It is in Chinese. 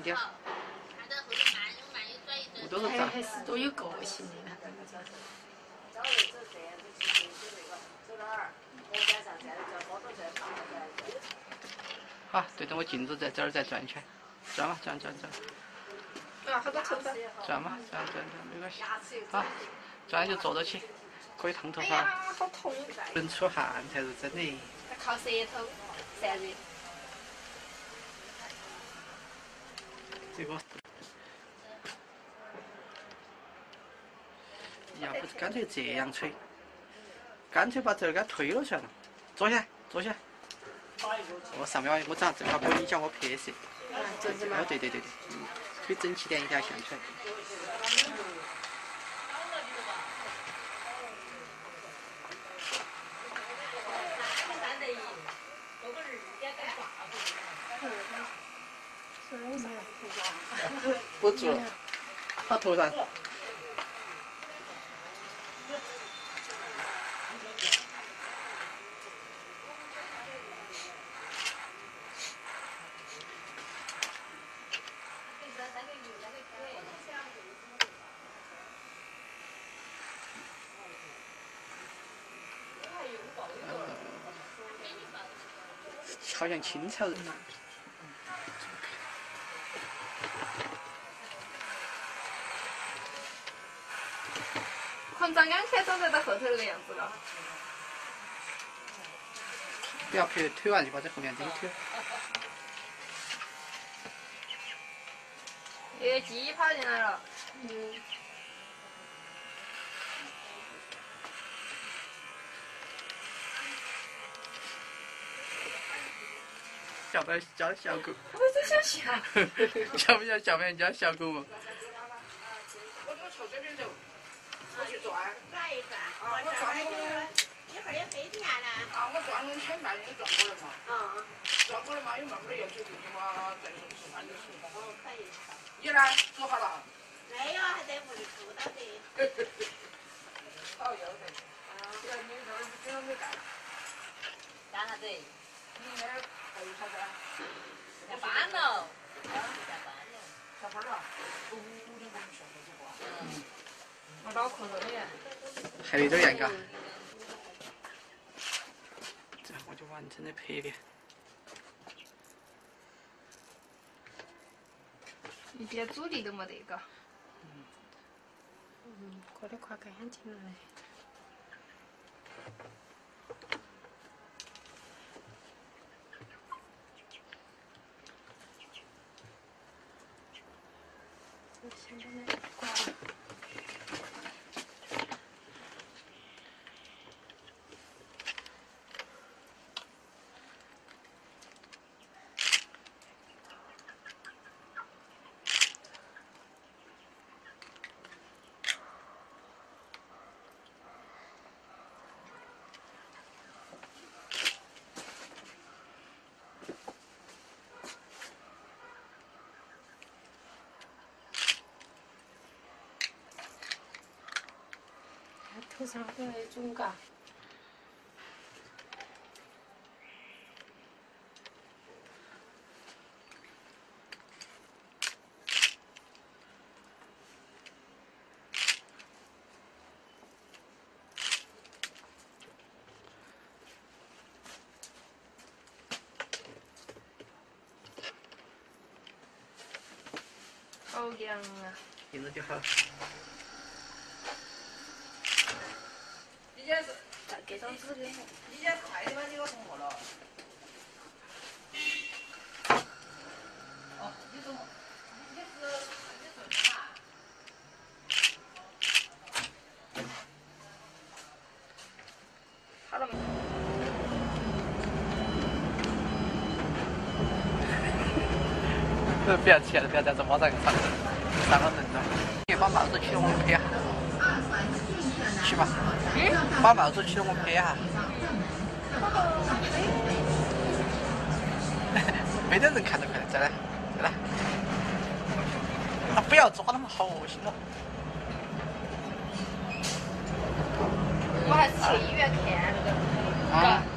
点。不都是这样？ 还是多有个性的。 好，对着我镜子在这儿再转圈，转嘛，转。 啊，好多头发。 转嘛，转，没关系。好，转就坐到起，可以烫头发。 哎呀，好痛！ 能出汗才是真的。 靠舌头散热。 这个。要不干脆这样吹，干脆把这儿给它推了算了。坐下，上面我找正好不影响我拍摄。哦，对，推整齐点一条线出来。不住了，他头上。好像清朝人。 黄章刚开始在到后头那个样子了。 不要拍推完就把这后面整推。 鸡跑进来了。 晓不晓教小狗？ 我真想笑。 晓不晓别人教小狗嘛？ 我就朝这边走，我去转一转。啊，我转一会儿也飞起来了。啊，我转了先慢点转过来嘛。转过来嘛，有慢慢的要走进去嘛，再说吃饭的时候。可以。你呢？做好了？没有，还在屋里住到的。好，要得。这个你这儿今天没干。干啥子？你应该还有啥子？下班了。下班了。5点钟下班走吧。 我脑壳子里。 还有点严嘎。这样我就完成了拍脸。 一点阻力都没得个。 过得快干净了嘞。现在呢，挂了。头上的那种嘎。 好痒啊！ 听着就好。 再给张纸给我。 你家快点把这个送过了。哦，你是嘛？ 好了没？ 不要气了，不要在这摸上个上了人了。你把帽子取了我们拍下。去吧。把帽子取了我拍下。没得人看到，快点，再来。啊！不要抓那么好恶心了。 我还是去医院看那个。